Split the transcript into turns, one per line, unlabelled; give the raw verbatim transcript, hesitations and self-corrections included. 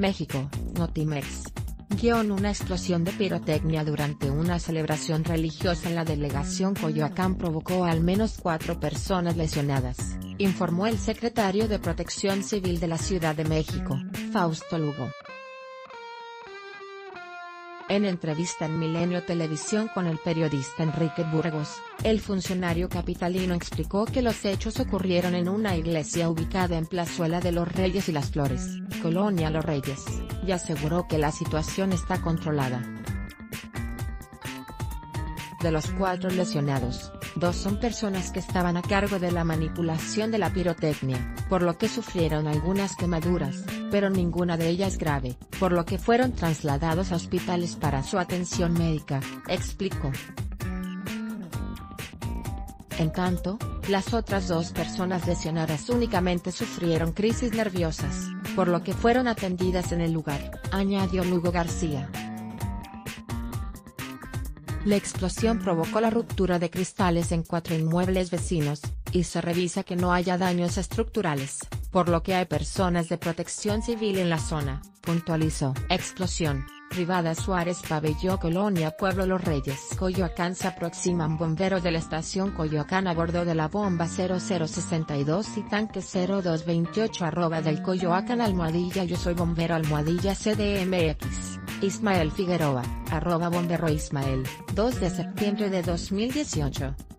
México, Notimex. Guión Una explosión de pirotecnia durante una celebración religiosa en la delegación Coyoacán provocó a al menos cuatro personas lesionadas, informó el secretario de Protección Civil de la Ciudad de México, Fausto Lugo. En entrevista en Milenio Televisión con el periodista Enrique Burgos, el funcionario capitalino explicó que los hechos ocurrieron en una iglesia ubicada en Plazuela de los Reyes y las Flores, Colonia Los Reyes, y aseguró que la situación está controlada. De los cuatro lesionados, dos son personas que estaban a cargo de la manipulación de la pirotecnia, por lo que sufrieron algunas quemaduras, pero ninguna de ellas grave, por lo que fueron trasladados a hospitales para su atención médica, explicó. En tanto, las otras dos personas lesionadas únicamente sufrieron crisis nerviosas, por lo que fueron atendidas en el lugar, añadió Lugo García. La explosión provocó la ruptura de cristales en cuatro inmuebles vecinos, y se revisa que no haya daños estructurales, por lo que hay personas de protección civil en la zona, puntualizó. Explosión, privada Suárez Pabellón Colonia Pueblo Los Reyes Coyoacán. Se aproximan bomberos de la estación Coyoacán a bordo de la bomba cero cero sesenta y dos y tanque cero dos veintiocho arroba del Coyoacán almohadilla yo soy bombero almohadilla C D M X. Ismael Figueroa, arroba bombero Ismael, dos de septiembre de dos mil dieciocho.